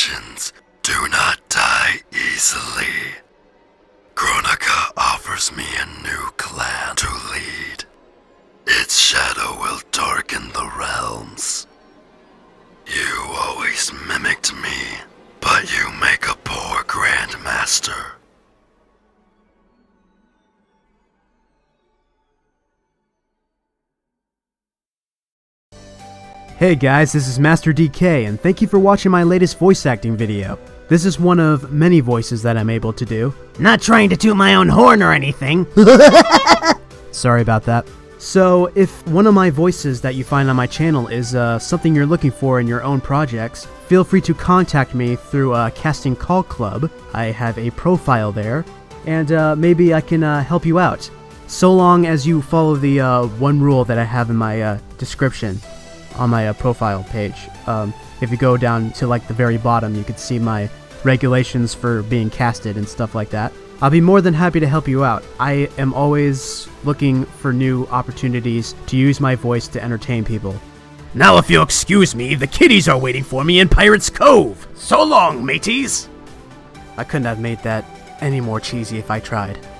legends do not die easily. Kronika offers me a new clan to lead. Its shadow will darken the realms. You always mimicked me, but you make a poor Grandmaster. Hey guys, this is Master DK, and thank you for watching my latest voice acting video. This is one of many voices that I'm able to do. Not trying to toot my own horn or anything. Sorry about that. So, if one of my voices that you find on my channel is something you're looking for in your own projects, feel free to contact me through Casting Call Club. I have a profile there, and maybe I can help you out. So long as you follow the one rule that I have in my description on my profile page. If you go down to like the very bottom, you can see my regulations for being casted and stuff like that. I'll be more than happy to help you out. I am always looking for new opportunities to use my voice to entertain people. Now if you'll excuse me, the kiddies are waiting for me in Pirate's Cove. So long, mateys! I couldn't have made that any more cheesy if I tried.